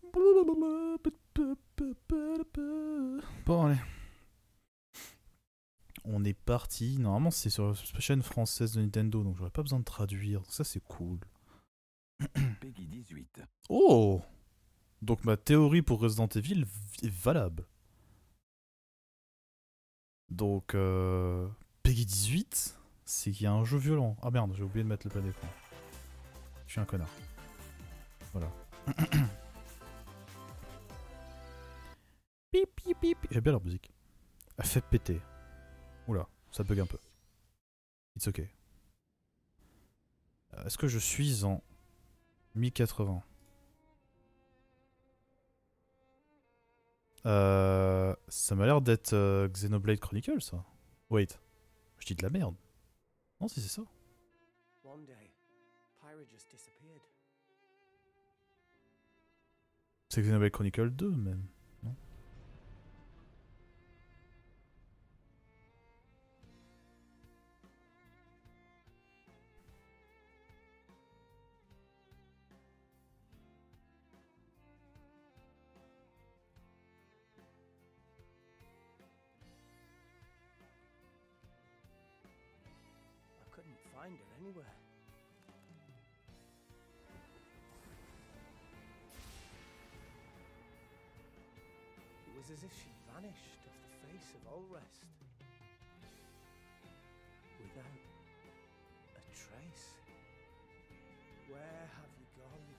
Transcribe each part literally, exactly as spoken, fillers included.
Bon, allez. On est parti. Normalement, c'est sur la chaîne française de Nintendo, donc j'aurais pas besoin de traduire. Ça, c'est cool. Peggy dix-huit. Oh! Donc ma théorie pour Resident Evil est valable. Donc, euh, Peggy dix-huit, c'est qu'il y a un jeu violent. Ah merde, j'ai oublié de mettre le plein d'écran. Je suis un connard. Voilà. Pip, pip, pip. J'aime bien leur musique. Elle fait péter. Oula, ça bug un peu. It's ok. Euh, Est-ce que je suis en mille quatre-vingts? Euh, ça m'a l'air d'être euh, Xenoblade Chronicles, ça. Wait, je dis de la merde. Non, si c'est ça. One day, Pyra just disappeared. C'est Xenoblade Chronicles deux, même. Non? I couldn't find her anywhere. It was as if she vanished off the face of Ulrest. Without a trace. Where have you gone?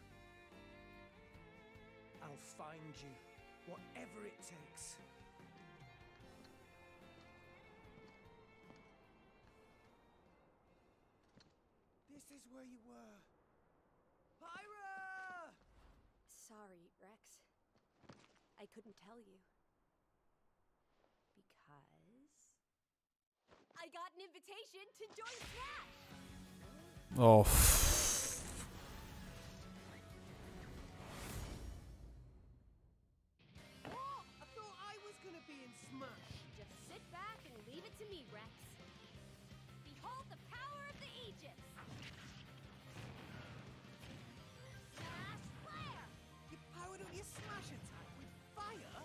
I'll find you, whatever it takes. This is where you were. Pyra! Sorry, Rex. I couldn't tell you. Because... I got an invitation to join Smash! Oh. Pff. What? I thought I was gonna be in Smash. Just sit back and leave it to me, Rex. Behold the power of the Aegis! Smash Flare! You powered up your Smash attack with fire?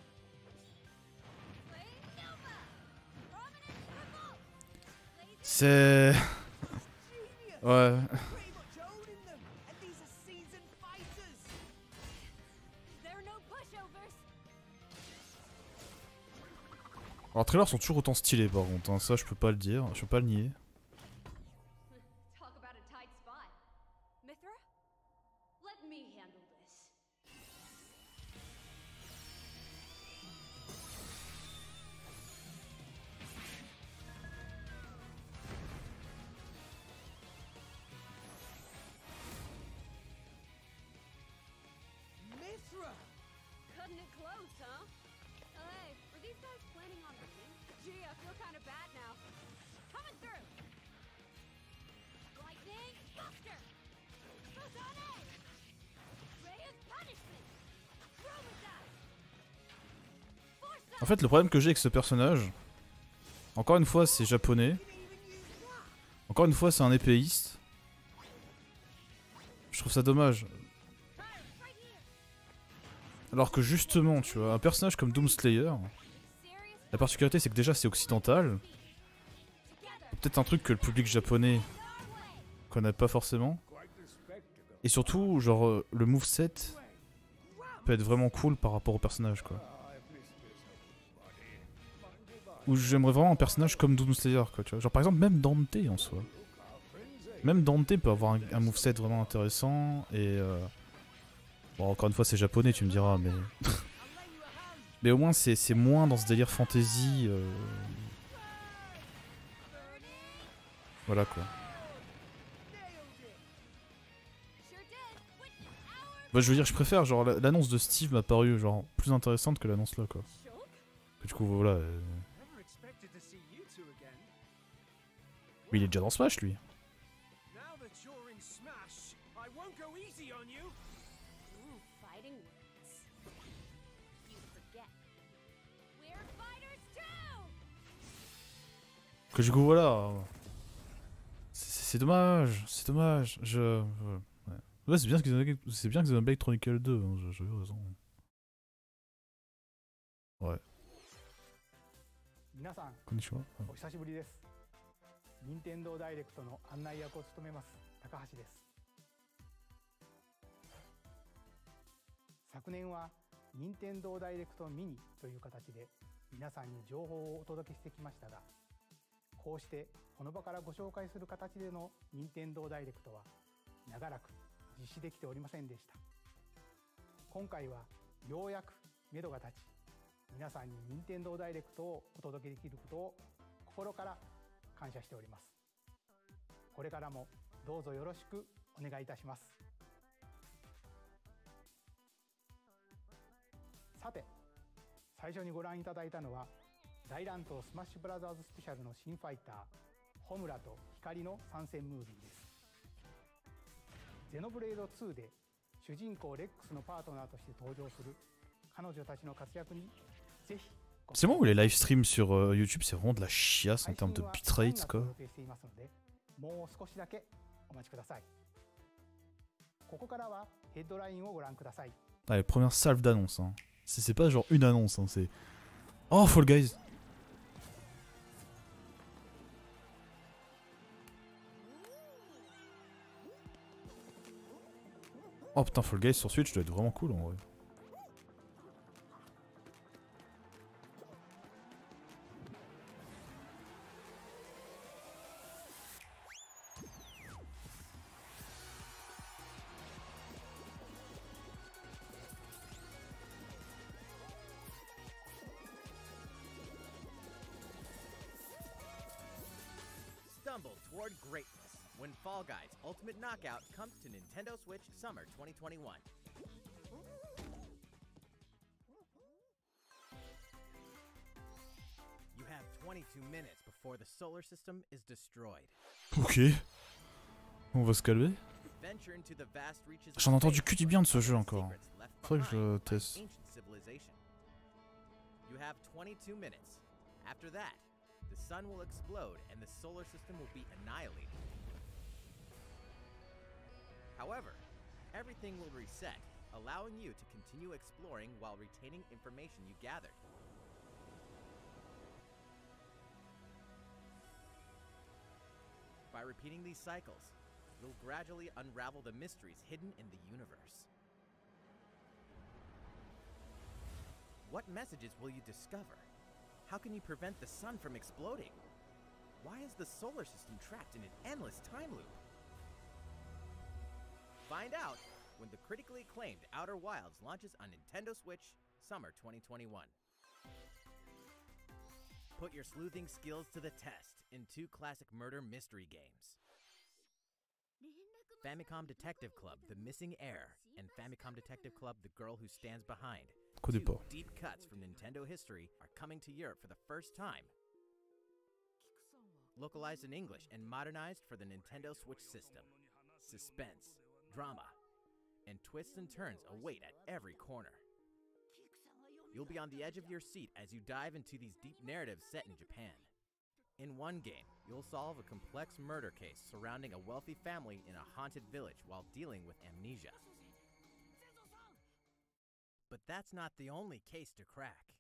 Flame Nova! Prominence Revolt! Laser C'est... Genius! Ouais. Pretty much owning them, and these are seasoned fighters. There are no pushovers! Alors, les trailers sont toujours autant stylés, par contre. Hein. Ça, je peux pas le dire. Je peux pas le nier. Talk about a tight spot. Mithra? Let me handle this. Mithra! Cutting it close, huh? Oh, hey, were these guys planning on winning? Gee, I feel kind of bad now. Coming through! Lightning Buster! Photonic! Ray of Punishment! Chromodite! Force En fait, le problème que j'ai avec ce personnage... Encore une fois, c'est japonais. Encore une fois, c'est un épéiste. Je trouve ça dommage. Alors que justement, tu vois, un personnage comme Doomslayer, la particularité c'est que déjà c'est occidental. Peut-être un truc que le public japonais connaît pas forcément. Et surtout, genre, euh, le moveset peut être vraiment cool par rapport au personnage, quoi. Ou j'aimerais vraiment un personnage comme Doomslayer, quoi, tu vois. Genre par exemple, même Dante en soi. Même Dante peut avoir un, un moveset vraiment intéressant et... Euh... Bon, encore une fois, c'est japonais, tu me diras, mais... mais au moins, c'est moins dans ce délire fantasy. Euh... Voilà, quoi. Bah, je veux dire, je préfère, genre, l'annonce de Steve m'a paru, genre, plus intéressante que l'annonce là, quoi. Et du coup, voilà... Euh... Oui, il est déjà dans Smash, lui. Now that you're in Smash, I won't go easy on you. Ooh, fighting words. You forget. We're fighters too! Que du coup, voilà. C'est dommage, c'est dommage. Je... Ouais. Ouais, c'est bien que Xenoblade- c'est bien que Xenoblade Chronicle deux, hein, j'ai- j'avais raison. Ouais. 皆さん Konnichiwa. Ah. お久しぶりです。任天堂ダイレクトの案内役を務めます高橋です。昨年は任天堂ダイレクトミニという形で皆さんに情報をお届けしてきましたが、こうしてこの場からご紹介する形での任天堂ダイレクトは長らく実施できておりませんでした。今回はようやく目処が立ち、皆さんに任天堂ダイレクトをお届けできることを心から感謝しております。これからもどうぞよろしくお願いいたします。さて、最初にご覧いただいたのは大乱闘スマッシュブラザーズスペシャルの新ファイターホムラと光の参戦ムービーです。ゼノブレードツーで主人公レックスのパートナーとして登場する彼女たちの活躍にぜひ。 C'est bon où les live streams sur euh, YouTube, c'est vraiment de la chiasse en termes de bitrate quoi. もう少しだけお待ちください。ここからはヘッドラインをご覧ください。 Allez, première salve d'annonce. Hein. C'est pas genre une annonce, hein, c'est. Oh, Fall Guys! Oh putain, Fall Guys sur Switch doit être vraiment cool en vrai. Stumble toward greatness when Fall Guys Ultimate Knockout comes to Nintendo Switch Summer twenty twenty-one. You have twenty-two minutes before the solar system is destroyed. Ok. On va se calmer. Venture into the vast reaches J'en ai of entendu space que du bien de ce and jeu uncover encore. secrets left Faudrait que je behind le by teste. ancient civilization. You have twenty-two minutes. After that, the sun will explode and the solar system will be annihilated. However, everything will reset, allowing you to continue exploring while retaining information you gathered. By repeating these cycles, you'll gradually unravel the mysteries hidden in the universe. What messages will you discover? How can you prevent the sun from exploding? Why is the solar system trapped in an endless time loop? Find out when the critically acclaimed Outer Wilds launches on Nintendo Switch Summer twenty twenty-one. Put your sleuthing skills to the test in two classic murder mystery games. Famicom Detective Club The Missing Heir and Famicom Detective Club The Girl Who Stands Behind. Coup Two d'épaule. deep cuts from Nintendo history are coming to Europe for the first time. Localized in English and modernized for the Nintendo Switch system. Suspense, drama, and twists and turns await at every corner. You'll be on the edge of your seat as you dive into these deep narratives set in Japan. In one game, you'll solve a complex murder case surrounding a wealthy family in a haunted village while dealing with amnesia. But that's not the only case to crack.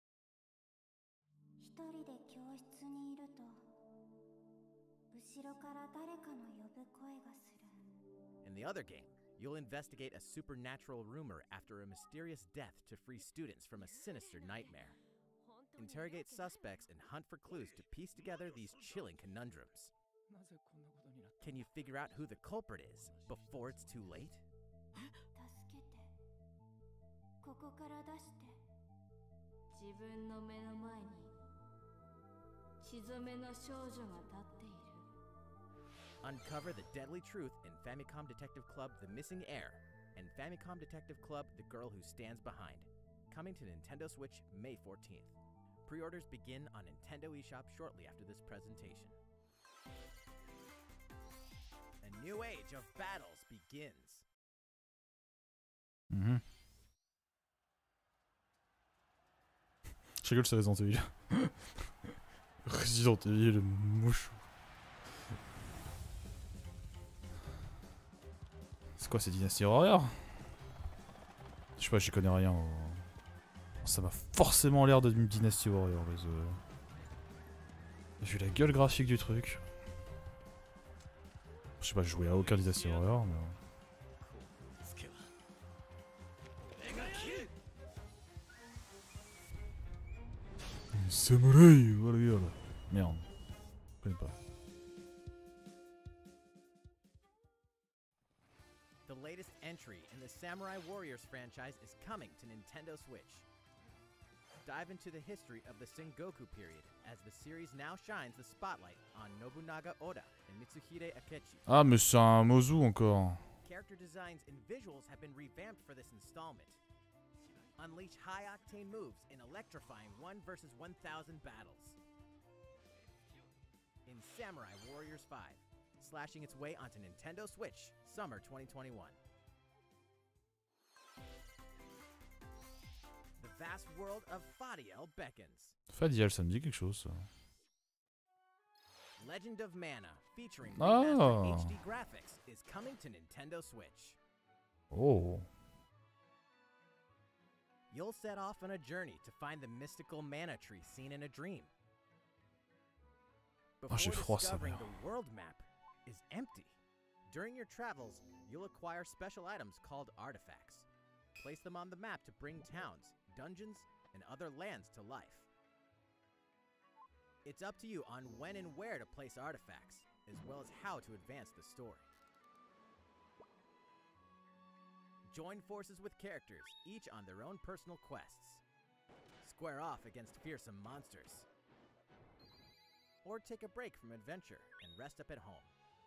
一人で教室にいると後ろから誰かの呼ぶ声がする。 In the other game, you'll investigate a supernatural rumor after a mysterious death to free students from a sinister nightmare. Interrogate suspects and hunt for clues to piece together these chilling conundrums. Can you figure out who the culprit is before it's too late? 助けて。ここから出して。自分の目の前に血染めの少女が立っている。 Uncover the deadly truth in Famicom Detective Club The Missing Heir and Famicom Detective Club The Girl Who Stands Behind. Coming to Nintendo Switch May fourteenth. Pre-orders begin on Nintendo eShop shortly after this presentation. A new age of battles begins. Mhm. Je rigole, c'est Resident Evil. Resident Evil, mouche. C'est quoi, c'est Dynasty Warrior? Je sais pas, j'y connais rien. au- Ça m'a forcément l'air de Dynasty Warrior, les euh. J'ai vu la gueule graphique du truc. Je sais pas, je jouais à aucun Dynasty Warrior, mais... Samouraï, voilà, voilà. Merde. Je connais pas. The latest entry in the Samurai Warriors franchise is coming to Nintendo Switch. Dive into the history of the Sengoku period as the series now shines the spotlight on Nobunaga Oda and Mitsuhide Akechi. Ah, mais c'est un Mozu encore. Character designs and visuals have been revamped for this installment. Unleash high-octane moves in electrifying one versus one thousand battles. In Samurai Warriors five, slashing its way onto Nintendo Switch, summer twenty twenty-one. The vast world of Fadiel beckons. Fadiel, ça me dit quelque chose, ça. Legend of Mana, featuring Ah. remastered H D graphics, is coming to Nintendo Switch. Oh. You'll set off on a journey to find the mystical mana tree seen in a dream. Ah, j'ai Before froid, ça, discovering merde. the world map is empty. During your travels, you'll acquire special items called artifacts. Place them on the map to bring towns, dungeons, and other lands to life. It's up to you on when and where to place artifacts, as well as how to advance the story. Join forces with characters, each on their own personal quests. Square off against fearsome monsters. Or take a break from adventure and rest up at home.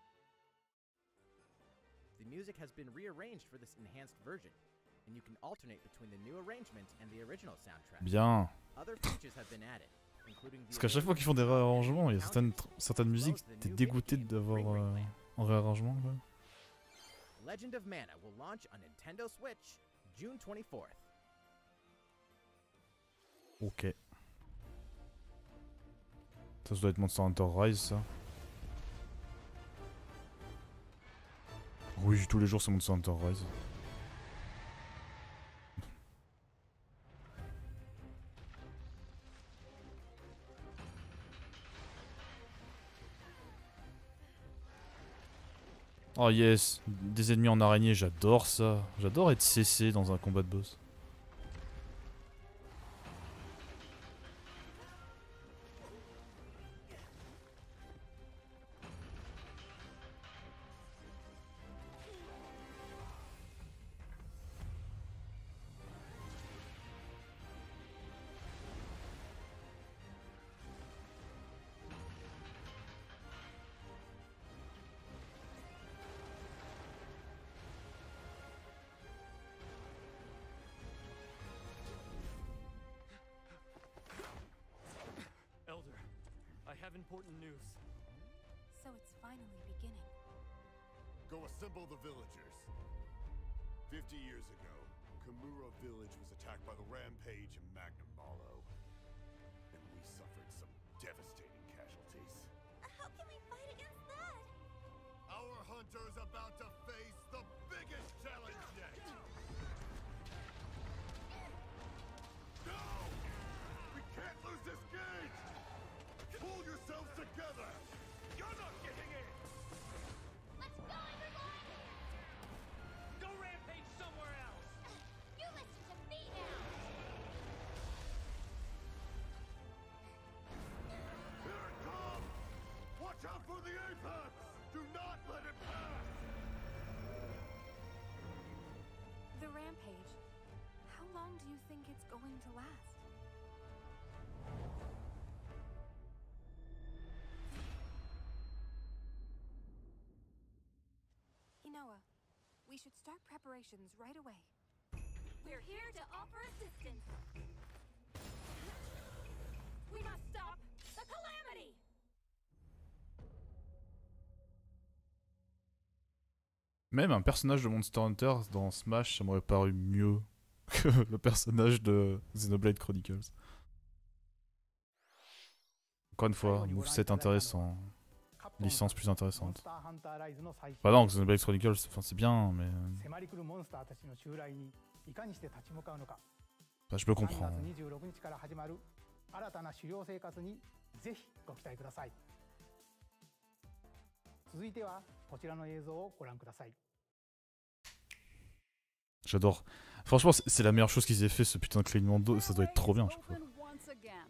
The music has been rearranged for this enhanced version, and you can alternate between the new arrangement and the original soundtrack. Bien. Other features have been added, including the Parce qu'à chaque fois qu'ils font des réarrangements, il y a certaines, certaines musiques, t'es dégoûté d'avoir euh, en réarrangement, quoi. Legend of Mana will launch on Nintendo Switch June twenty-fourth. Ok. Ça, ça doit être Monster Hunter Rise, ça. Oui, tous les jours c'est Monster Hunter Rise. Oh yes, des ennemis en araignée, j'adore ça. J'adore être C C dans un combat de boss. Elder, I have important news. So it's finally beginning. Go assemble the villagers. Fifty years ago, Kamura village was attacked by the Rampage and Magnum Malo. And we suffered some devastating casualties. How can we fight against that? Our hunter's about to face the biggest challenge yet! No! We can't lose this gauge! Pull yourselves together! You're not getting in! Let's go, everyone! Go rampage somewhere else! You listen to me now! Here it comes! Watch out for the apex! Do not let it pass! The rampage. How long do you think it's going to last? Inoa, we should start preparations right away. We're here to offer assistance. We must stop the calamity! Même un personnage de Monster Hunter dans Smash, ça m'aurait paru mieux que le personnage de Xenoblade Chronicles. Encore une fois, moveset intéressant. licence plus モン intéressante. スターハンターライズの最新 Bah non, Xenoblade Chronicles, enfin, c'est bien, mais... euh, 迫り来るモンスターたちの襲来にいかにして立ち向かうのか Bah, je peux さんが comprendre. つにじゅうろくにちから始まる新たな狩猟生活にぜひご期待ください。続いてはこちらの映像をご覧ください。 J'adore. Franchement, c'est c'est la meilleure chose qu'ils aient fait, ce putain de clignement d'eau. Ça doit être trop bien à chaque fois. Open once again.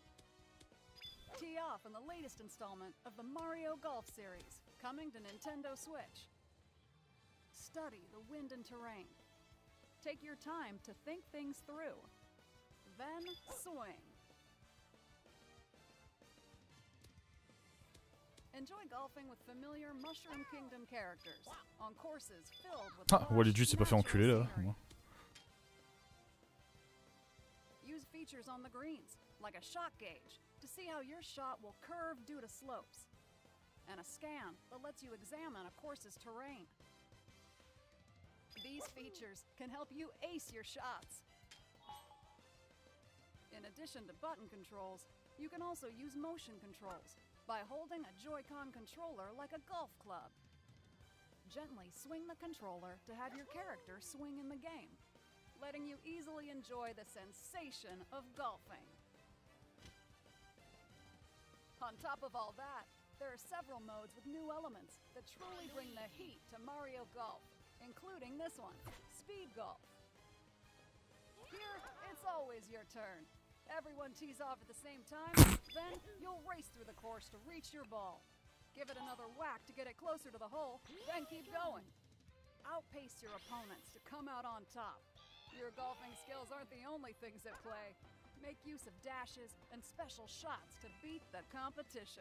Tee off on the latest installment of the Mario Golf series, coming to Nintendo Switch. Study the wind and terrain. Take your time to think things through. Then swing. Enjoy golfing with familiar Mushroom Kingdom characters on courses filled with Ah, lush, Waluigi s'est pas fait enculer là. natural scenery. Moi. Use features on the greens, like a shot gauge, to see how your shot will curve due to slopes, and a scan that lets you examine a course's terrain. These features can help you ace your shots. In addition to button controls, you can also use motion controls by holding a Joy-Con controller like a golf club. Gently swing the controller to have your character swing in the game, letting you easily enjoy the sensation of golfing. On top of all that, there are several modes with new elements that truly bring the heat to Mario Golf, including this one, Speed Golf. Here, it's always your turn. Everyone tees off at the same time, then you'll race through the course to reach your ball. Give it another whack to get it closer to the hole, then keep going. Outpace your opponents to come out on top. Your golfing skills aren't the only things at play. Make use of dashes and special shots to beat the competition.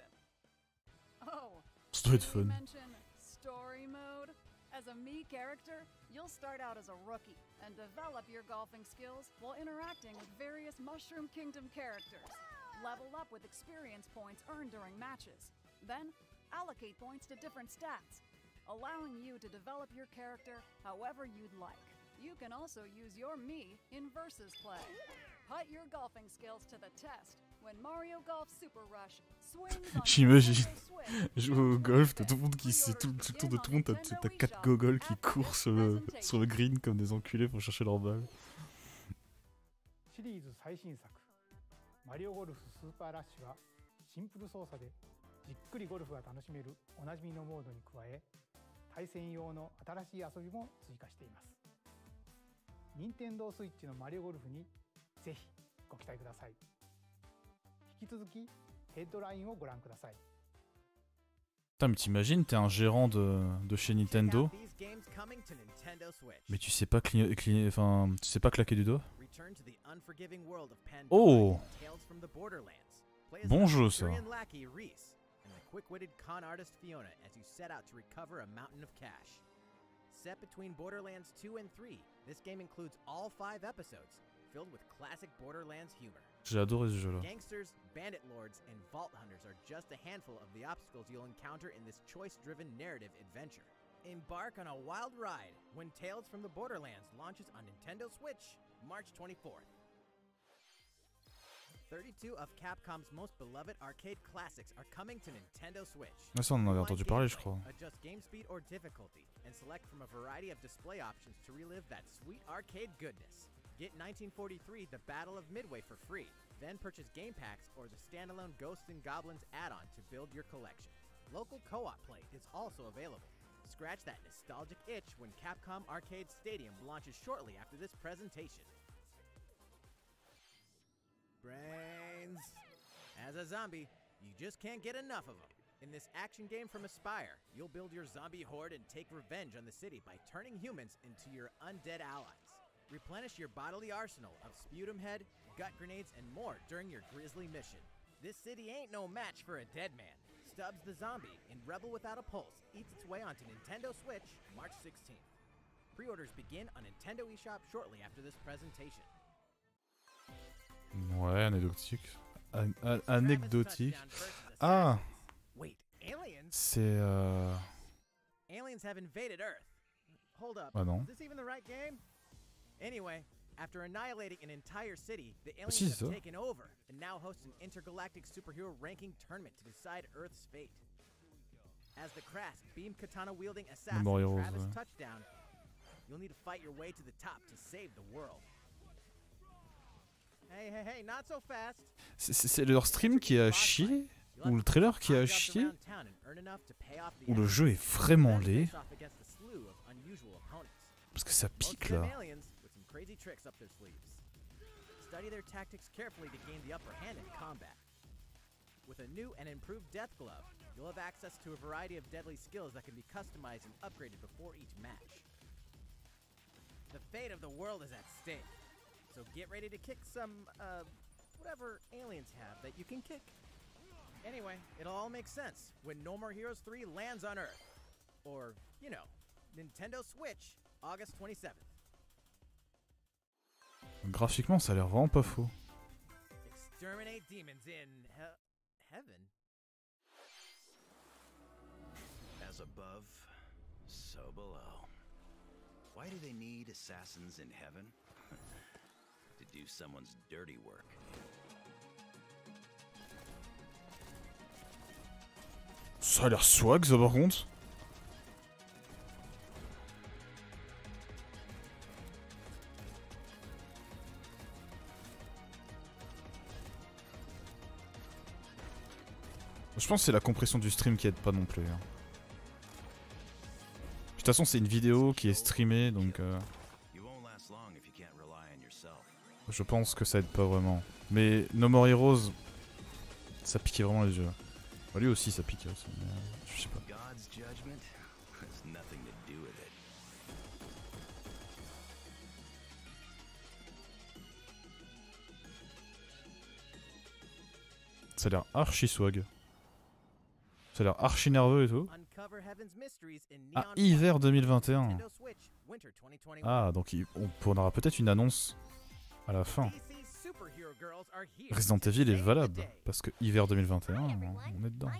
Oh, Ça doit être did we fun. mention story mode? As a Mii character, you'll start out as a rookie and develop your golfing skills while interacting with various Mushroom Kingdom characters. Level up with experience points earned during matches. Then, allocate points to different stats, allowing you to develop your character however you'd like. You can also use your Mii in versus play. Put your golfing skills to the test when Mario Golf Super Rush swings on J'imagine Nintendo Switch. jouer au golf, t'as tout le monde qui sait tout, tout le tour de tout le monde, t'as- t'as quatre gogoles qui courent sur le, sur le green comme des enculés pour chercher leur balle. シリーズ最新作マリオゴルフスーパーラッシュはシンプル操作でじっくりゴルフが楽しめるおなじみのモードに加え対戦用の新しい遊びも追加しています。任天堂スイッチのマリオゴルフにぜひご期待ください。引き続きヘッドラインをご覧ください。 Putain, mais t'imagines, t'es un gérant de, de chez Check Nintendo, out these games coming to Nintendo Switch. mais tu sais pas cligner, cligner- enfin, tu sais pas claquer du doigt. Return to the unforgiving world of Pandora Oh. and Tales from the Borderlands. Play as Bon the jeu, ça. Manchurian lackey Reese and the quick-witted con artist Fiona as you set out to recover a mountain of cash. Set between Borderlands two and three, this game includes all five episodes, filled with classic Borderlands humor. J'ai adoré ce jeu-là. Gangsters, bandit lords, and vault hunters are just a handful of the obstacles you'll encounter in this choice-driven narrative adventure. Embark on a wild ride when Tales from the Borderlands launches on Nintendo Switch, March twenty-fourth. thirty-two of Capcom's most beloved arcade classics are coming to Nintendo Switch. Ah, ça, on en avait Rewind entendu parler, je gameplay, crois. Adjust game speed or difficulty, and select from a variety of display options to relive that sweet arcade goodness. Get nineteen forty-three The Battle of Midway for free, then purchase game packs or the standalone Ghosts and Goblins add-on to build your collection. Local co-op play is also available. Scratch that nostalgic itch when Capcom Arcade Stadium launches shortly after this presentation. Brains. As a zombie, you just can't get enough of them. In this action game from Aspyr, you'll build your zombie horde and take revenge on the city by turning humans into your undead allies. Replenish your bodily arsenal of sputum head, gut grenades, and more during your grisly mission. This city ain't no match for a dead man. Stubbs the Zombie in Rebel Without a Pulse eats its way onto Nintendo Switch March sixteenth. Pre-orders begin on Nintendo eShop shortly after this presentation. Ouais, anecdotique. An- an- anecdotique. Ah, Wait, aliens? c'est euh... Aliens have invaded Earth. Hold up. Ah non. Is this even the right game? Anyway, after annihilating an entire city, the aliens si, c'est have ça. taken over and now host an intergalactic superhero ranking tournament to decide Earth's fate. As the crass beam katana wielding assassin Memory Rose, Travis ouais. Touchdown, you'll need to fight your way to the top to save the world. Hey, hey, hey, not so fast. C'est- C'est c'est leur stream qui a chié? Ou le trailer qui a chié? Ou le jeu est vraiment laid? Parce que ça pique là. Study their tactics carefully to gain the upper hand in combat. With a new and improved Death Glove, you'll have access to a variety of deadly skills that can be customized and upgraded before each match. The fate of the world is at stake, so get ready to kick some, uh, whatever aliens have that you can kick. Anyway, it'll all make sense when No More Heroes three lands on Earth. Or, you know, Nintendo Switch, August twenty-seventh. Graphiquement, ça a l'air vraiment pas faux. Exterminate demons in he heaven. As above, so below. Why do they need assassins in heaven? To do someone's dirty work. Ça a l'air swag ça par contre. Je pense que c'est la compression du stream qui aide pas non plus. Hein. De toute façon c'est une vidéo qui est streamée donc euh, je pense que ça aide pas vraiment. Mais No More Heroes, ça piquait vraiment les yeux. Bah, lui aussi ça piquait aussi, mais euh, je sais pas. Ça a l'air archi swag. Ça a l'air archi nerveux et tout. Ah, hiver deux mille vingt et un. Ah, donc il, on, on aura peut-être une annonce à la fin. Resident Evil est valable, parce que hiver deux mille vingt et un, on, on est dedans.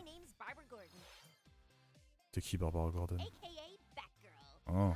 T'es qui, Barbara Gordon? Oh.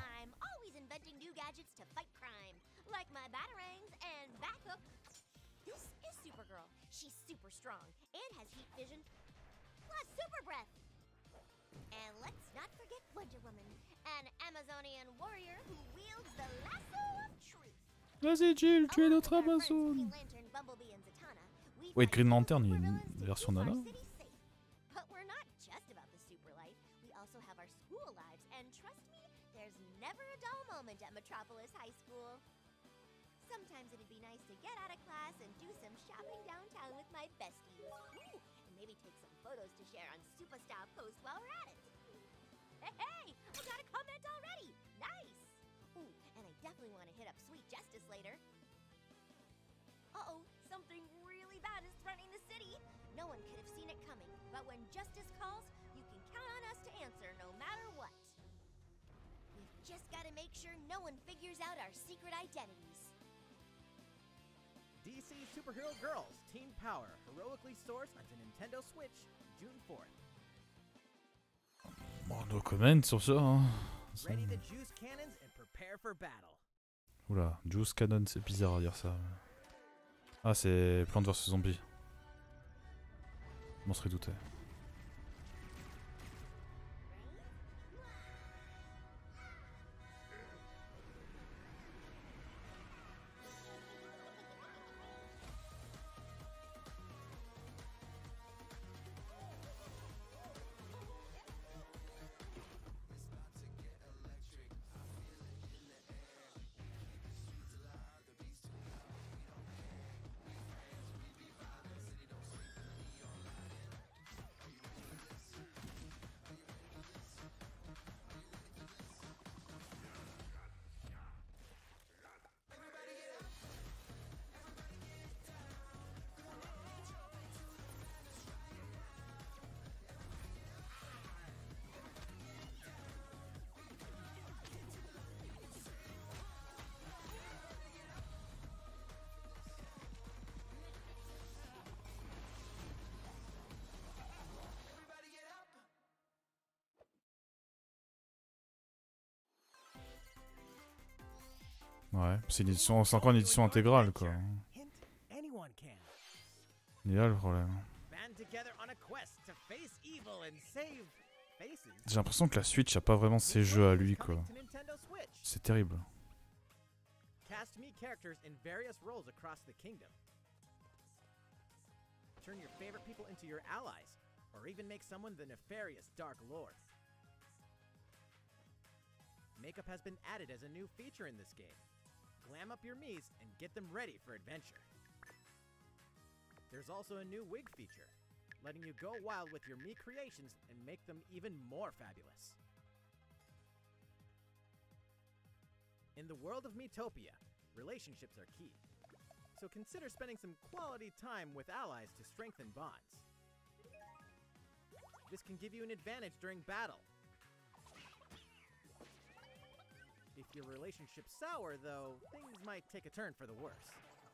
Super breath. And let's not forget Wonder Woman, an Amazonian warrior who wields the lasso of truth. Vas-y Jill, tu es notre Amazon. Wait, Green Lantern, il y a une version nana. But we're not just about the super life. We also have our school lives, and trust me, there's never a dull moment at Metropolis High School. Sometimes it'd be nice to get out of class and do some shopping downtown with my besties. Ooh, and maybe take some photos to share on Superstar Post while we're at it. Hey, hey! I got a comment already! Nice! Ooh, and I definitely want to hit up Sweet Justice later. Uh-oh, something really bad is threatening the city. No one could have seen it coming, but when Justice calls, you can count on us to answer no matter what. We've just got to make sure no one figures out our secret identities. D C Superhero Girls Teen Power heroically sourced onto Nintendo Switch June fourth. Bon, no comment sur ça. Hein. Ready the juice cannons and prepare for battle. Oula, Juice Cannon, c'est bizarre à dire ça. Ah, c'est Plants versus Zombies. Je m'en serais douté. Ouais, c'est une édition, c'est encore une édition intégrale quoi. Il est là le problème. J'ai l'impression que la Switch a pas vraiment ses jeux à lui, quoi. C'est terrible. Cast me characters in various roles across the kingdom. Turn your favorite people into your allies, or even make someone the nefarious Dark Lord. Makeup has been added as a new feature in this game. Glam up your Miis and get them ready for adventure. There's also a new wig feature, letting you go wild with your Mii creations and make them even more fabulous. In the world of Miitopia, relationships are key. So consider spending some quality time with allies to strengthen bonds. This can give you an advantage during battle. If your relationship's sour, though, things might take a turn for the worse.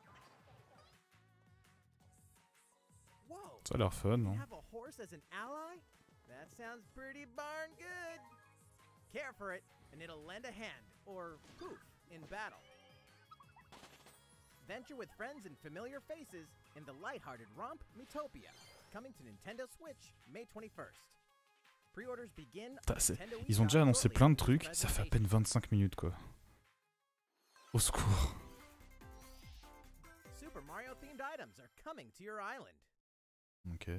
Whoa! Ça a l'air fun, non? Have a horse as an ally? That sounds pretty darn good. Care for it, and it'll lend a hand, or poof, in battle. Venture with friends and familiar faces in the lighthearted romp Miitopia, coming to Nintendo Switch May twenty-first. Pre-orders begin. Ils ont déjà annoncé plein de trucs, ça fait à peine vingt-cinq minutes, quoi. Au secours. Super Mario themed items are coming to your island. Ok.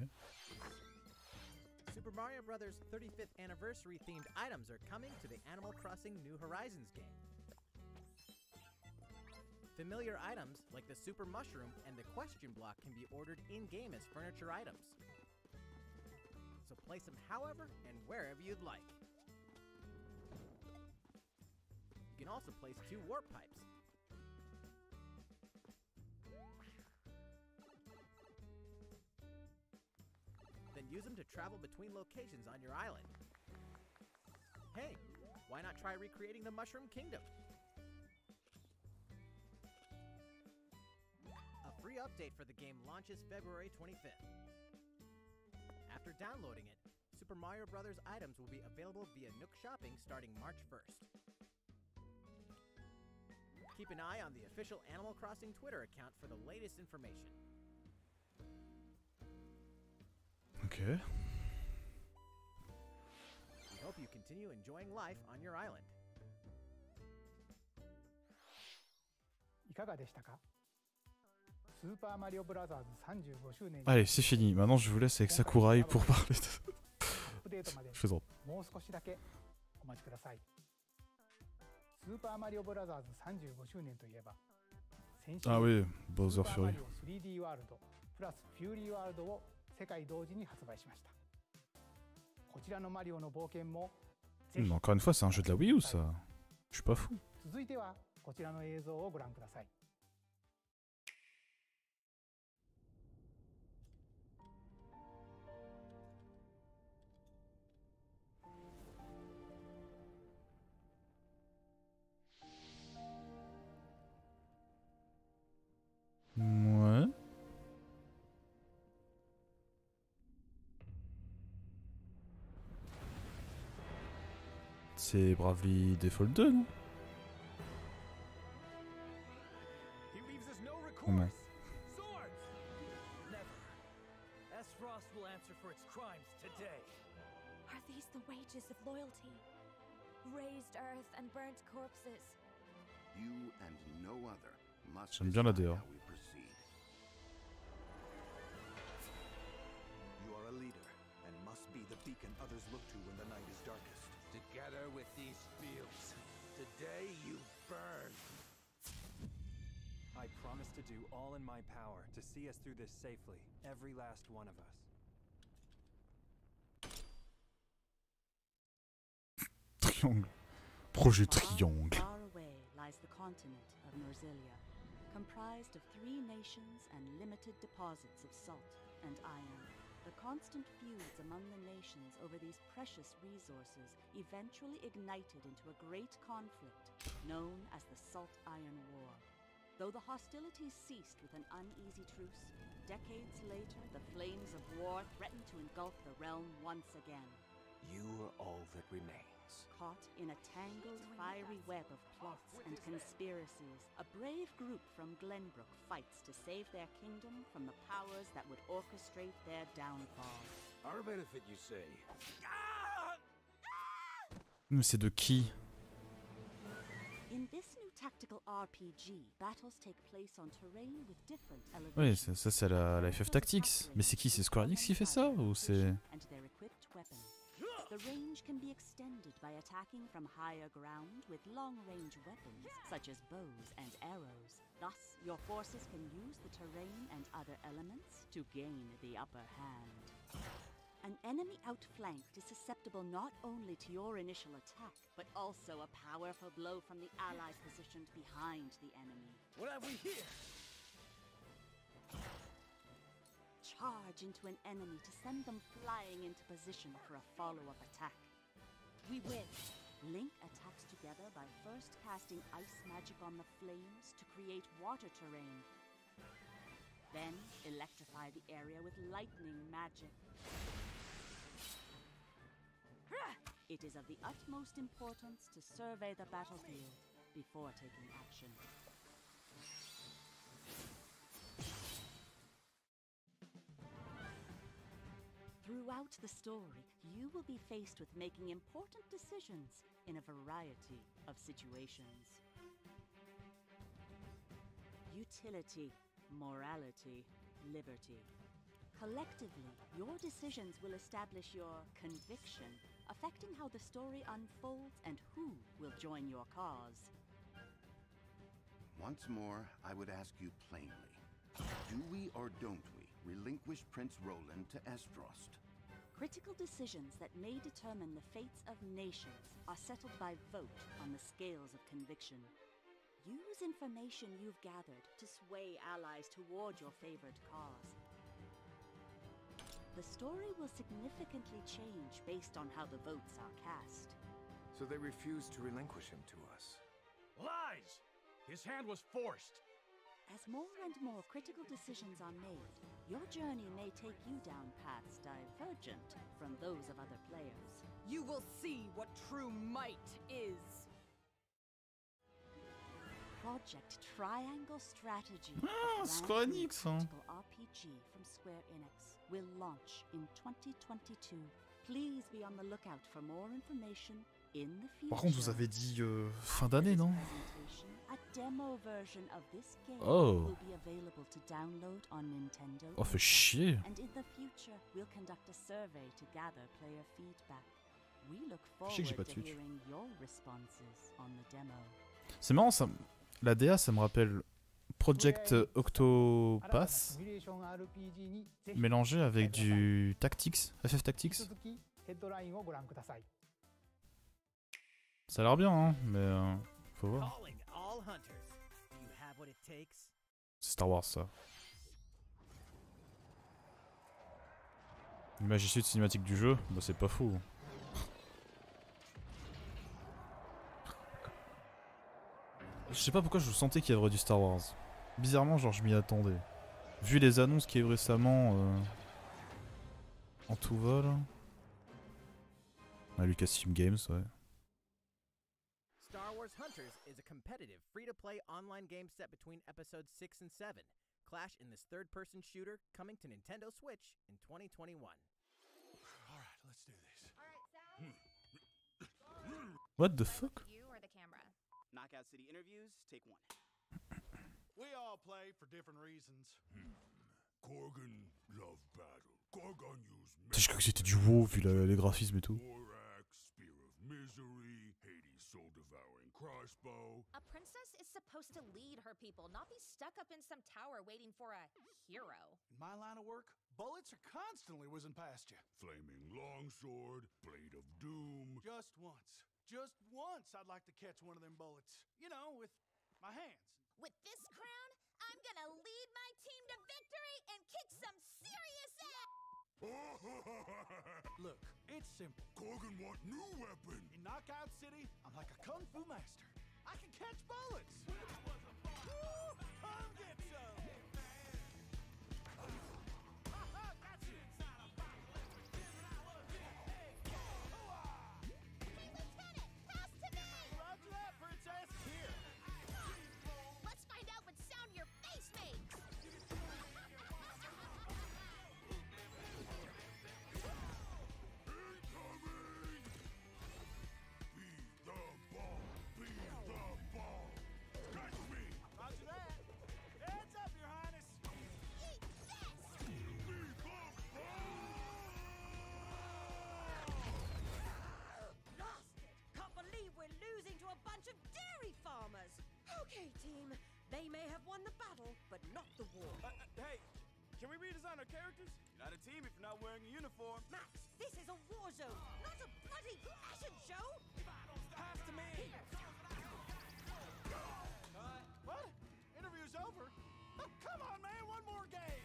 Super Mario Bros. thirty-fifth anniversary themed items are coming to the Animal Crossing New Horizons game. Familiar items like the Super Mushroom and the Question Block can be ordered in-game as furniture items. So place them however and wherever you'd like. You can also place two warp pipes. Then use them to travel between locations on your island. Hey, why not try recreating the Mushroom Kingdom? A free update for the game launches February twenty-fifth. After downloading it, Super Mario Bros. Items will be available via Nook Shopping starting March first. Keep an eye on the official Animal Crossing Twitter account for the latest information. Okay. We hope you continue enjoying life on your island. いかがでしたか？スーパーマリオブラザーズさんじゅうご周年。 Allez, c'est fini. Maintenant, je vous laisse avec Sakurai pour parler de... アップデートまで Je faisante. もう少しだけお待ちください。スーパーマリオブラザーズさんじゅうご周年といえば、先週 Ah oui, Bowser スーパーマ Fury. リオ スリーディー ワールドプラスフューリーワールドを世界同時に発売しました。こちらのマリオの冒険もぜひ Mais encore une fois, c'est un jeu de la Wii U, ça. Je suis pas fou. 続いてはこちらの映像をご覧ください。 Ouais. C'est Bravely Default deux, non? He leaves us no Oh non. recourse. Swords! Never. S-Frost will answer for its crimes today. Are these the wages of loyalty? Raised earth and burnt corpses. You and no other must J'aime bien la D A. decide how we proceed. You are a leader and must be the beacon others look to when the night is darkest. Together with these fields, today you burn. I promise to do all in my power to see us through this safely, every last one of us. Triangle. Projet Triangle. Far away lies the continent of Norzilia, comprised of three nations and limited deposits of salt and iron. The constant feuds among the nations over these precious resources eventually ignited into a great conflict known as the Salt Iron War. Though the hostilities ceased with an uneasy truce, decades later the flames of war threatened to engulf the realm once again. You are all that remains. Caught in a tangled, fiery web of plots and conspiracies, a brave group from Glenbrook fights to save their kingdom from the powers that would orchestrate their downfall. Our benefit, you say? Ah! Mais c'est de qui? In this new tactical R P G, battles take place on terrain with different elevations. Oui, ça, ça c'est la, la F F Tactics. Mais c'est qui? C'est Square Enix qui fait ça ou c'est... And their equipped weapons. The range can be extended by attacking from higher ground with long-range weapons such as bows and arrows. Thus, your forces can use the terrain and other elements to gain the upper hand. An enemy outflanked is susceptible not only to your initial attack, but also a powerful blow from the ally positioned behind the enemy. What have we here? Charge into an enemy to send them flying into position for a follow-up attack. We win. Link attacks together by first casting ice magic on the flames to create water terrain. Then electrify the area with lightning magic. It is of the utmost importance to survey the battlefield before taking action. Throughout the story, you will be faced with making important decisions in a variety of situations. Utility, morality, liberty. Collectively, your decisions will establish your conviction, affecting how the story unfolds and who will join your cause. Once more, I would ask you plainly. Do we or don't we relinquish Prince Roland to Estrost? Critical decisions that may determine the fates of nations are settled by vote on the scales of conviction. Use information you've gathered to sway allies toward your favored cause. The story will significantly change based on how the votes are cast. So they refuse to relinquish him to us. Lies! His hand was forced. As more and more critical decisions are made, your journey may take you down paths divergent from those of other players. You will see what true might is. Project Triangle Strategy, Ah, a Square brand new Enix, hein. tactical R P G from Square Enix, will launch in twenty twenty-two. Please be on the lookout for more information in the future. Par contre, vous avez dit euh, fin d'année, non? A demo version of this game Oh. will be available to download on Nintendo. Oh, fait chier. And in the future, we'll conduct a survey to gather player feedback. We look Je sais que j'ai pas forward de to Switch. hearing your responses on the demo. C'est marrant, ça. La D A, ça me rappelle Project Octopath mélangé avec du Tactics, F F Tactics. 続きヘッドラインをご覧ください。 Ça a l'air bien, hein, mais euh, faut voir. Calling all hunters. Do you have what it takes? C'est Star Wars, ça. L'image issue de cinématique du jeu, bah c'est pas fou. Je sais pas pourquoi je sentais qu'il y avait du Star Wars. Bizarrement, genre je m'y attendais. Vu les annonces qu'il y a eu récemment euh, en tout vol. Ah, Lucasfilm Games, ouais. Star Wars Hunters is a competitive, free-to-play online game set between episodes six and seven. Clash in this third-person shooter coming to Nintendo Switch in twenty twenty-one. All right, let's do this. What the fuck? You or the camera? Knockout City interviews, take one. We all play for different reasons. Korgan love battle. Korgan use Putain, je crois que c'était du WoW vu la- les graphismes et tout. Borax, Spear of Misery, Hades soul devouring crossbow. A princess is supposed to lead her people, not be stuck up in some tower waiting for a hero. In my line of work, bullets are constantly whizzing past you. Flaming longsword, blade of doom. Just once, just once, I'd like to catch one of them bullets. You know, with my hands. With this crown, I'm gonna lead my team to victory and kick some serious ass! Look, it's simple. Korgan want new weapon. In Knockout City, I'm like a kung fu master. I can catch bullets. Woo! Come get some. Roger that, princess. Here. Let's find out what sound your face makes! Be Okay, team. They may have won the battle, but not the war. Uh, uh, hey, can we redesign our characters? You're not a team if you're not wearing a uniform. Max, this is a war zone, not a bloody fashion show. Pass to me. Uh, what? Interview's over? Oh, come on, man, one more game.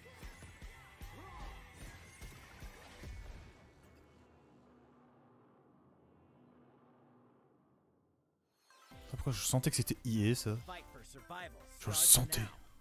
Pourquoi je sentais que c'était I A ça? Je le sentais.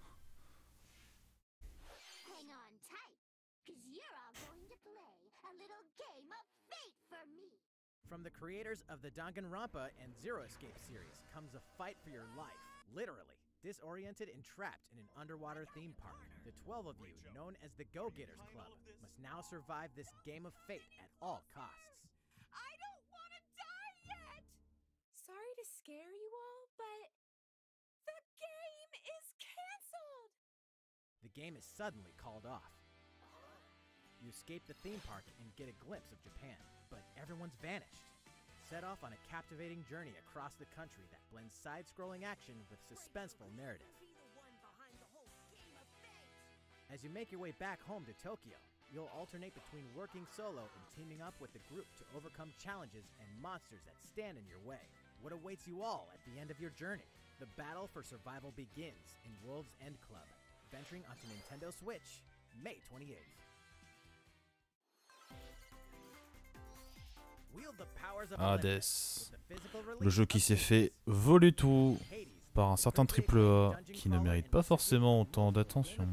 Hang on tight, cause you're all going to play a little game of fate for me. From the creators of the Danganronpa and Zero Escape series comes a fight for your life, literally. Disoriented and trapped in an underwater theme park, the twelve of you, known as the Go-Getters Club, must now survive this game of fate at all costs. I don't want to die yet! Sorry to scare you all, but the game is canceled! The game is suddenly called off. You escape the theme park and get a glimpse of Japan, but everyone's vanished. Set off on a captivating journey across the country that blends side-scrolling action with suspenseful narrative. As you make your way back home to Tokyo, you'll alternate between working solo and teaming up with the group to overcome challenges and monsters that stand in your way. What awaits you all at the end of your journey? The battle for survival begins in World's End Club, venturing onto Nintendo Switch, May twenty-eighth. Hades, le jeu qui s'est fait voler tout par un certain triple A qui ne mérite pas forcément autant d'attention.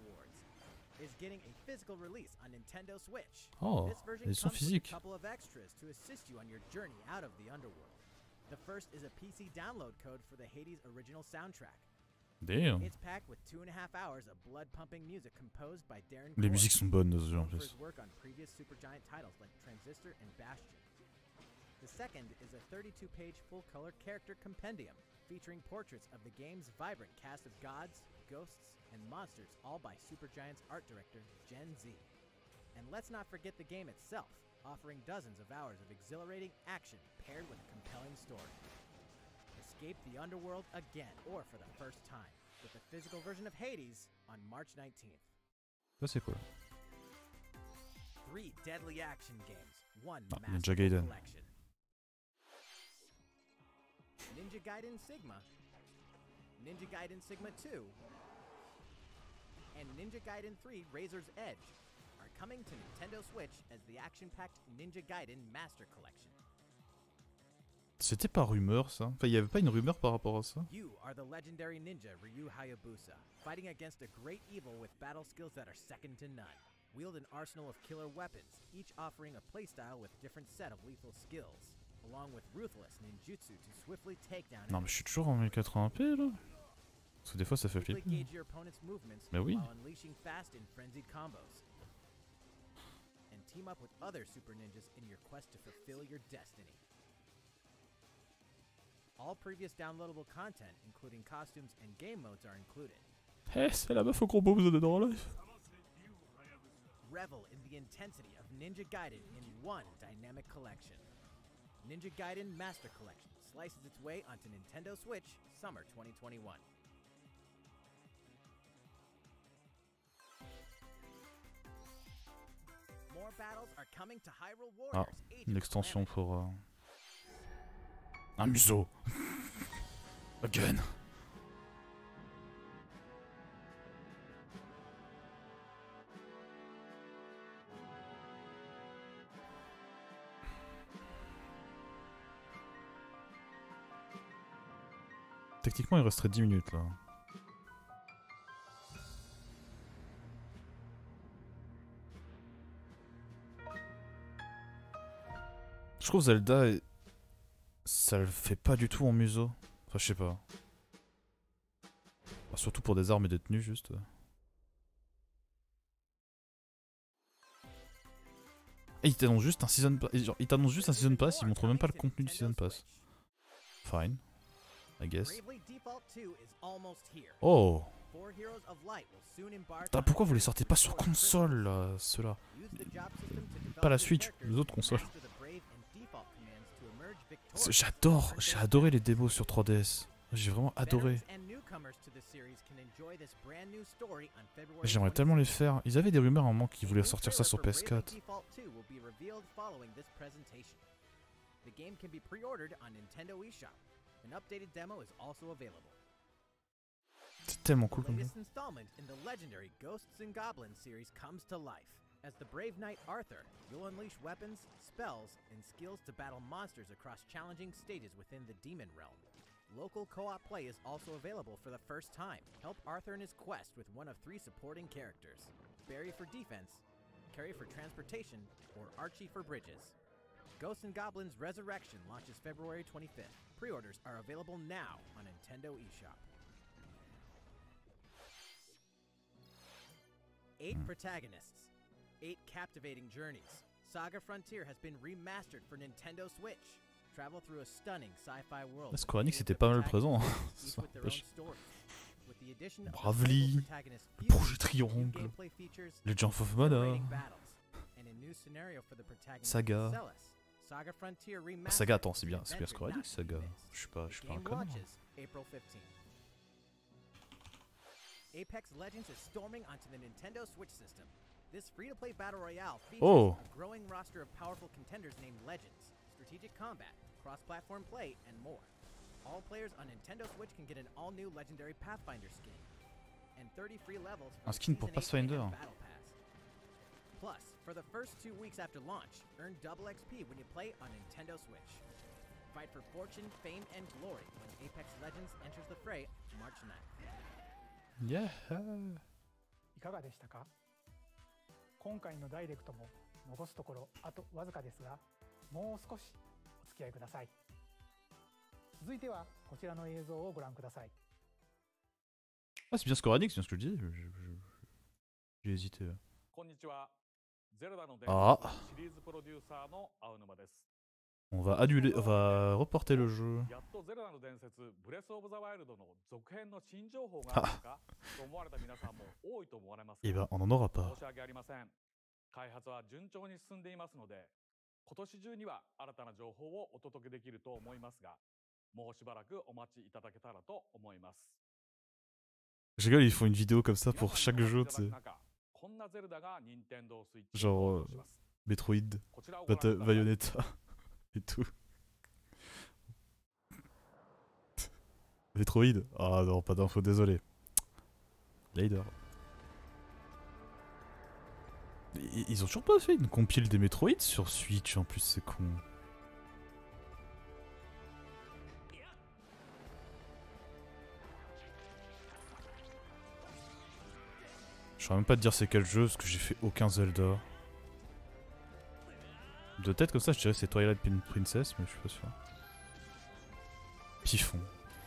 Oh, édition physique. The first is a P C download code for the Hades original soundtrack. Damn. It's packed with two and a half hours of blood-pumping music composed by Darren Les musiques sont bonnes dans ce jeu en plus. work on previous Supergiant titles like Transistor and Bastion. The second is a thirty-two page full-color character compendium featuring portraits of the game's vibrant cast of gods, ghosts, and monsters, all by Supergiant's art director Gen Z. And let's not forget the game itself, offering dozens of hours of exhilarating action paired with a compelling story. Escape the underworld again, or for the first time, with the physical version of Hades on March nineteenth. Ça c'est cool. Three deadly action games, one Ah, masterful Ninja Gaiden. collection. Ninja Gaiden Sigma, Ninja Gaiden Sigma two, and Ninja Gaiden three Razor's Edge are coming to Nintendo Switch as the action-packed Ninja Gaiden Master Collection. C'était pas rumeur ça? Enfin, il y avait pas une rumeur par rapport à ça? You are the legendary ninja Ryu Hayabusa, fighting against a great evil with battle skills that are second to none. Wield an arsenal of killer weapons, each offering a playstyle with a different set of lethal skills, along with ruthless ninjutsu to swiftly take down. Non mais je suis toujours en mille quatre-vingts p là? Parce que des fois ça fait Quickly flipper. gauge your opponent's movements Mais oui. while unleashing fast and frenzied combos. And team up with other super ninjas in your quest to fulfill your destiny. All previous downloadable content, including costumes and game modes, are included. Eh, c'est la meuf au combo, vous êtes dans la life. Revel in the intensity of Ninja Gaiden in one dynamic collection. Ninja Gaiden Master Collection slices its way onto Nintendo Switch summer twenty twenty-one. More battles are coming to Hyrule Ah, Warriors Age une of extension pour... Euh... Un museau. Again. Techniquement, il resterait dix minutes là. Je trouve Zelda, est... ça le fait pas du tout en museau. Enfin, je sais pas. Bah, surtout pour des armes et des tenues, juste. Et il t'annonce juste un season pass. Genre, il t'annonce juste un season pass, il montre même pas le contenu du season pass. Fine. I guess. Oh! Putain, pourquoi vous les sortez pas sur console, là, ceux-là? Pas la Switch, les autres consoles. J'adore, j'ai adoré les démos sur trois D S. J'ai vraiment adoré. newcomers to the series can enjoy this brand new story on February J'aimerais tellement les faire. Ils avaient des rumeurs à un moment qu'ils voulaient sortir ça sur P S quatre. Default two will be revealed following this presentation. The game can be pre-ordered on Nintendo eShop. An updated demo is also available. C'est tellement cool The comme jeu. latest installment in the legendary Ghosts and Goblins series comes to life. As the brave knight Arthur, you'll unleash weapons, spells, and skills to battle monsters across challenging stages within the Demon Realm. Local co-op play is also available for the first time. Help Arthur in his quest with one of three supporting characters. Barry for defense, Carrie for transportation, or Archie for bridges. Ghosts and Goblins Resurrection launches February twenty-fifth. Pre-orders are available now on Nintendo eShop. Eight protagonists. Eight captivating journeys. Saga Frontier has been remastered for Nintendo Switch. Travel through a stunning sci-fi world. La Square Enix était pas mal présent. Ça n'empêche. Bravely, le projet Triangle, Legend of Mana, Saga. Ah, Saga, attends, c'est bien, c'est bien Square Enix, Saga. Je suis pas, je suis pas un connard. Apex Legends is storming onto the Nintendo Switch system. This free-to-play battle royale features Oh. a growing roster of powerful contenders named Legends, strategic combat, cross-platform play, and more. All players on Nintendo Switch can get an all-new legendary Pathfinder skin, and thirty free levels for Un skin pour the Season eight Pathfinder. Battle Pass. Plus, for the first two weeks after launch, earn double X P when you play on Nintendo Switch. Fight for fortune, fame, and glory when Apex Legends enters the fray March ninth. Yeah. いかがでしたか？今回のダイレクトも残すところあとわずかですが、もう少しお付き合いください。続いてはこちらの映像をご覧ください。 Ah, c'est bien Square Enix, c'est bien ce que je dis. Je- je- J'ai hésité. こんにちは。ゼルダの伝あ説シリーズプロデューサーの青沼です。 On va annuler, on va reporter le jeu. やっとゼルダの伝説ブレスオブザワイルドの続編の新情報があるのかと思われた皆さんも多いと思われますが、 Eh ben, on en aura pas. 申し訳ありません。開発は順調に進んでいますので、今年中には新たな情報をお届けできると思いますが、もうしばらくお待ちいただけたらと思います。 Je rigole, ils font une vidéo comme ça pour chaque jeu, tu sais. こんなゼルダが Nintendo Switch Genre euh, Metroid, Bata- Bayonetta et tout. Metroid? Ah non, pas d'infos, désolé. Later. I- Ils ont toujours pas fait une compile des Metroid sur Switch en plus, c'est con. Je saurais même pas te dire c'est quel jeu parce que j'ai fait aucun Zelda. De tête comme ça, je dirais c'est Twilight Pin- Princess, mais je suis pas sûr. Python.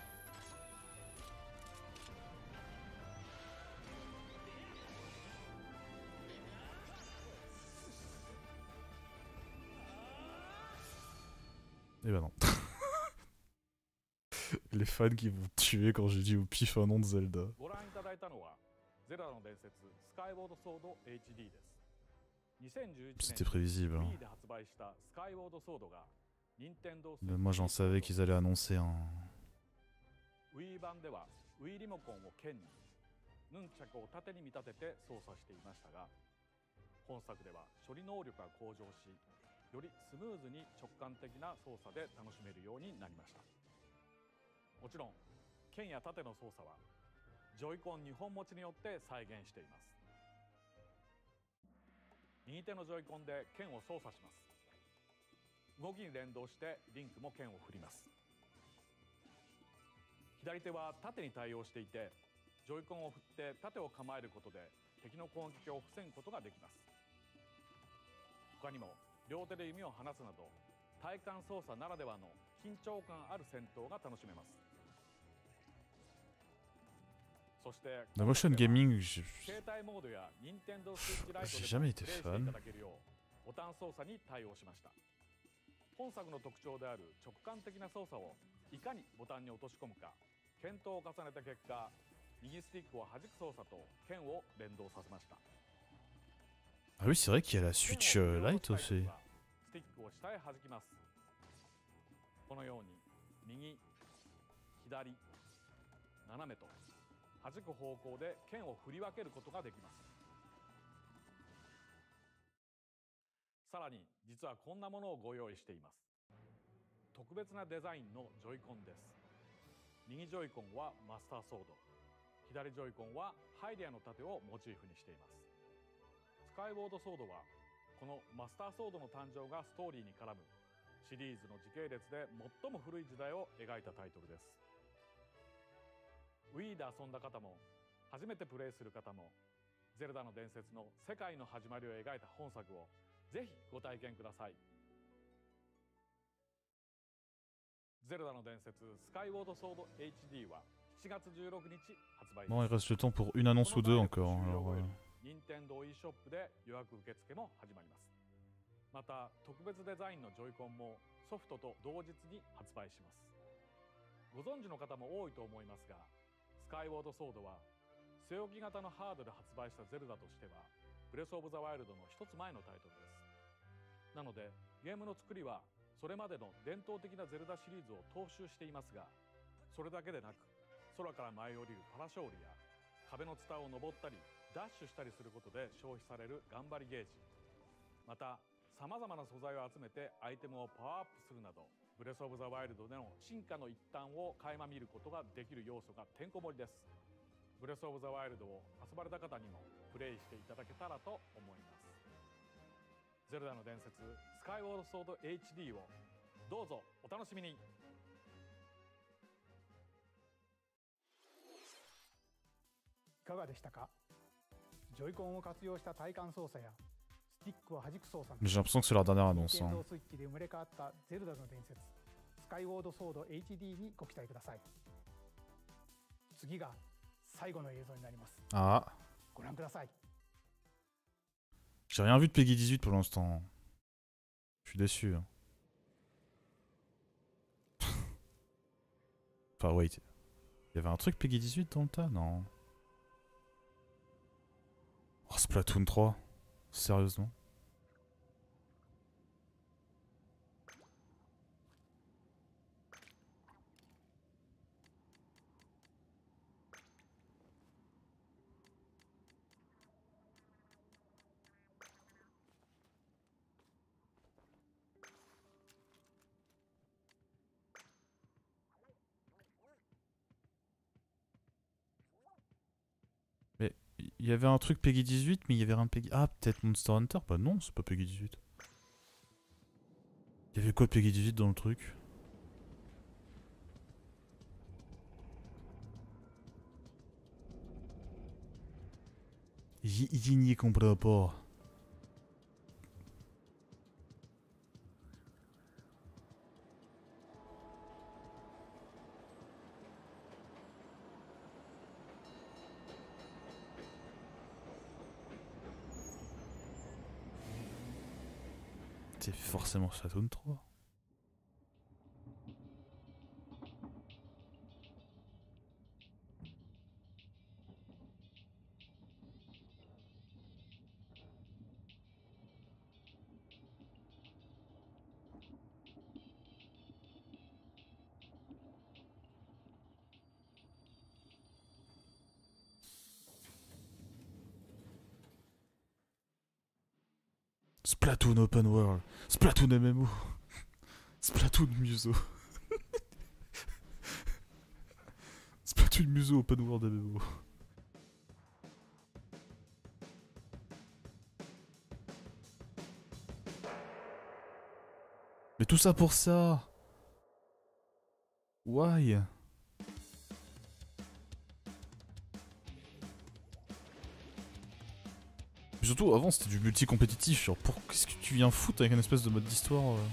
Eh ben non. Les fans qui vont tuer quand j'ai dit au pif un nom de Zelda. ご覧いただいたのはゼルダの伝説スカイウォードソード エイチディー です。にせんじゅういち C'était prévisible. hein. Wii で発売したスカイウォードソードが Nintendo Mais moi j'en savais qu'ils allaient annoncer un. Wii 版では Wii リモコンを剣にヌンチャクを縦に見立てて操作していましたが、本作では処理能力が向上し、よりスムーズに直感的な操作で楽しめるようになりました。もちろん剣や縦の操作はジョイコンにほん持ちによって再現しています。右手のジョイコンで剣を操作します。動きに連動してリンクも剣を振ります。左手は縦に対応していて、ジョイコンを振って縦を構えることで敵の攻撃を防ぐことができます。他にも両手で弓を放つなど体感操作ならではの緊張感ある戦闘が楽しめます。そして The motion gaming, j'ai 携帯モードや Nintendo Switch ライト j'ai で jamais も été プレイしてい fan. ただけるようボタン操作に対応しました。本作の特徴である直感的な操作をいかにボタンに落とし込むか検討を重ねた結果、右スティックを弾く操作と剣を連動させました。 Ah oui, c'est vrai qu'il y a la Switch euh, Lite aussi. スティックを下へ弾きます。このように右、左、 斜めと弾く方向で剣を振り分けることができます。さらに実はこんなものをご用意しています。特別なデザインのジョイコンです。右ジョイコンはマスターソード、左ジョイコンはハイリアの盾をモチーフにしています。スカイウォードソードはこのマスターソードの誕生がストーリーに絡むシリーズの時系列で最も古い時代を描いたタイトルです。Wii で遊んだ方も初めてプレイする方もゼルダの伝説の世界の始まりを描いた本作をぜひご体験ください。ゼルダの伝説スカイウォードソード エイチディー はしちがつじゅうろくにち発売です。 Bon, il reste le temps pour une annonce ou deux encore. Alors, euh... Nintendo eShop で予約受付も始まります。また特別デザインのジョイコンもソフトと同日に発売します。ご存知の方も多いと思いますが、スカイウォードソードは据え置き型のハードで発売したゼルダとしてはブレスオブザワイルドの一つ前のタイトルです。なのでゲームの作りはそれまでの伝統的なゼルダシリーズを踏襲していますが、それだけでなく空から舞い降りるパラショールや壁のツタを登ったりダッシュしたりすることで消費される頑張りゲージ、またさまざまな素材を集めてアイテムをパワーアップするなど、ブレスオブザワイルドでの進化の一端を垣間見ることができる要素がてんこ盛りです。ブレスオブザワイルドを遊ばれた方にもプレイしていただけたらと思います。ゼルダの伝説スカイウォードソード エイチディー をどうぞお楽しみに。 いかがでしたか。ジョイコンを活用した体感操作やスティックを弾く操作、 J'ai l'impression que c'est leur dernière annonce. 任天堂スイッチで生まれ変わったゼルダの伝説スカイウォードソード エイチディー にご期待ください。次が最後の映像になります。 Ah. ご覧ください。 J'ai rien vu de Peggy dix-huit pour l'instant. Je suis déçu. Enfin, wait. Il y avait un truc Peggy dix-huit dans le tas? Non. Oh, Splatoon trois. Sérieusement. Mais il y avait un truc Peggy dix-huit, mais il y avait un Peggy... Ah, peut-être Monster Hunter? Bah non, c'est pas Peggy dix-huit. Il y avait quoi Peggy dix-huit dans le truc? Je n'y comprends pas. C'est forcément Splatoon trois. Splatoon Open World, Splatoon M M O, Splatoon Muso, Splatoon Muso Open World M M O. Mais tout ça pour ça. Why? Surtout avant c'était du multi-compétitif, genre pour qu'est-ce que tu viens foutre avec une espèce de mode d'histoire euh...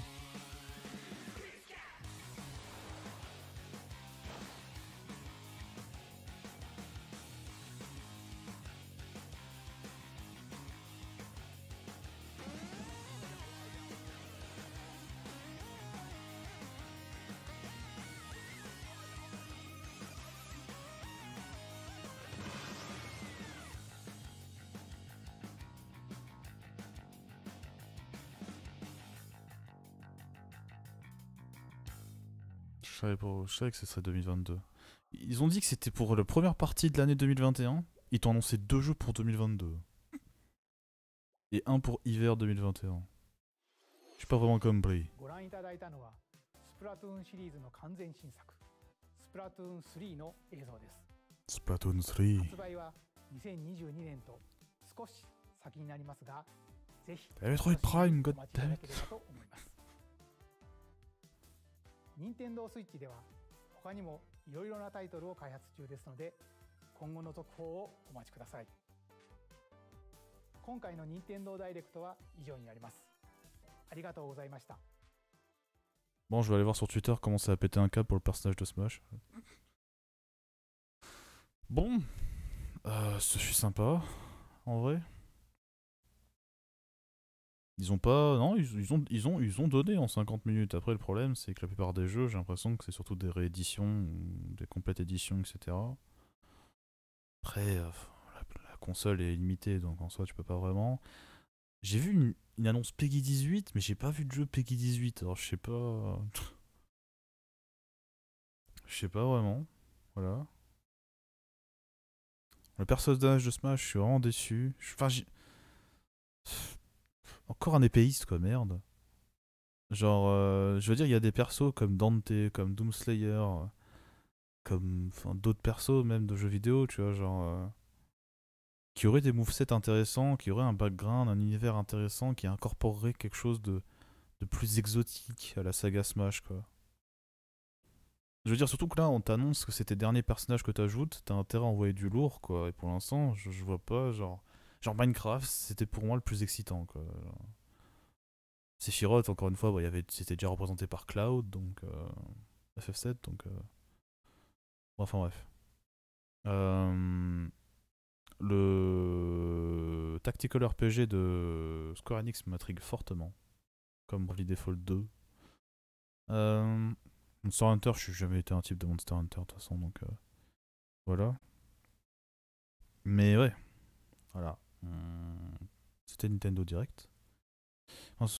Je savais, pour... je savais que ce serait deux mille vingt-deux. Ils ont dit que c'était pour la première partie de l'année deux mille vingt et un. Ils t'ont annoncé deux jeux pour deux mille vingt-deux. Et un pour hiver deux mille vingt et un. J'ai pas vraiment compris. ご覧いただいたのはスプラトゥーンシリーズの完全新作スプラトゥーンスリーの映像です。 Splatoon three. 発売はにせんにじゅうにねんと少し先になりますが、ぜひ Metroid Prime, お待ちいただ goddammit. ければと思います。任天堂スイッチでは他にもいろいろなタイトルを開発中ですので、今後の続報をお待ちください。今回の任天堂ダイレクトは以上になります。ありがとうございました。 Bon, je vais aller voir sur Twitter comment ça a pété un câble pour le personnage de Smash. Bon, euh, ce fut sympa, en vrai. Ils ont pas... Non, ils, ils, ont, ils, ont, ils ont donné en cinquante minutes. Après, le problème, c'est que la plupart des jeux, j'ai l'impression que c'est surtout des rééditions, ou des complètes éditions, et cetera. Après, euh, la, la console est limitée, donc en soi, tu peux pas vraiment... J'ai vu une, une annonce Peggy dix-huit, mais j'ai pas vu de jeu Peggy dix-huit, alors je sais pas... Je sais pas vraiment, voilà. Le personnage de Smash, je suis vraiment déçu. Enfin, j'ai... Encore un épéiste, quoi, merde. Genre, euh, je veux dire, il y a des persos comme Dante, comme Doomslayer, comme enfin, d'autres persos, même de jeux vidéo, tu vois, genre... Euh, qui auraient des movesets intéressants, qui auraient un background, un univers intéressant, qui incorporerait quelque chose de, de plus exotique à la saga Smash, quoi. Je veux dire, surtout que là, on t'annonce que c'est tes derniers personnages que t'ajoutes, t'as intérêt à envoyer du lourd, quoi. Et pour l'instant, je, je vois pas, genre... Genre Minecraft, c'était pour moi le plus excitant, quoi. Sephiroth, encore une fois, bah, y avait, c'était déjà représenté par Cloud, donc... Euh, F F sept, donc... Euh... Enfin bref. Euh... Le Tactical R P G de Square Enix m'intrigue fortement. Comme Bravely Default deux. Euh... Monster Hunter, je suis jamais été un type de Monster Hunter de toute façon, donc... Euh... Voilà. Mais ouais. Voilà. Hum... C'était Nintendo Direct.